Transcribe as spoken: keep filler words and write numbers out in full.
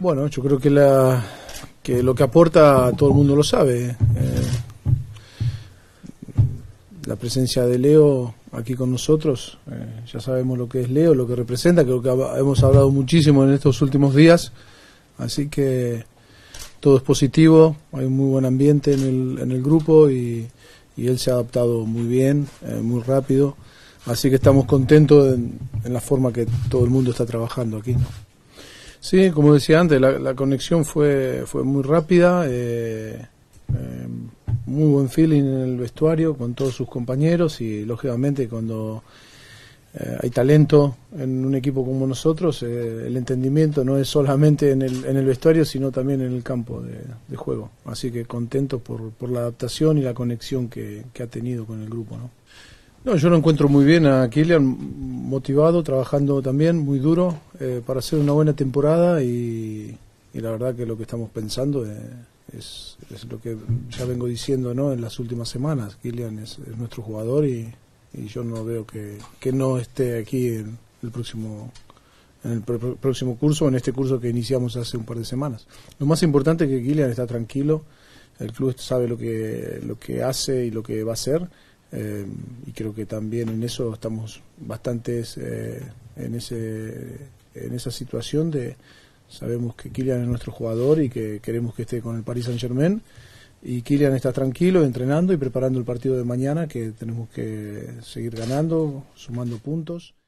Bueno, yo creo que, la, que lo que aporta todo el mundo lo sabe. Eh, la presencia de Leo aquí con nosotros, eh, ya sabemos lo que es Leo, lo que representa, creo que hemos hablado muchísimo en estos últimos días, así que todo es positivo, hay un muy buen ambiente en el, en el grupo y, y él se ha adaptado muy bien, eh, muy rápido, así que estamos contentos en, en la forma que todo el mundo está trabajando aquí, ¿no? Sí, como decía antes, la, la conexión fue, fue muy rápida, eh, eh, muy buen feeling en el vestuario con todos sus compañeros y lógicamente cuando eh, hay talento en un equipo como nosotros, eh, el entendimiento no es solamente en el, en el vestuario sino también en el campo de, de juego, así que contento por, por la adaptación y la conexión que, que ha tenido con el grupo, ¿no? No, yo lo encuentro muy bien a Kylian, motivado, trabajando también muy duro eh, para hacer una buena temporada y, y la verdad que lo que estamos pensando eh, es, es lo que ya vengo diciendo, ¿no?, en las últimas semanas. Kylian es, es nuestro jugador y, y yo no veo que, que no esté aquí en el próximo en el pr próximo curso, en este curso que iniciamos hace un par de semanas. Lo más importante es que Kylian está tranquilo, el club sabe lo que, lo que hace y lo que va a hacer. Eh, y creo que también en eso estamos bastante eh, en ese en esa situación de sabemos que Kylian es nuestro jugador y que queremos que esté con el Paris Saint-Germain y Kylian está tranquilo entrenando y preparando el partido de mañana, que tenemos que seguir ganando, sumando puntos.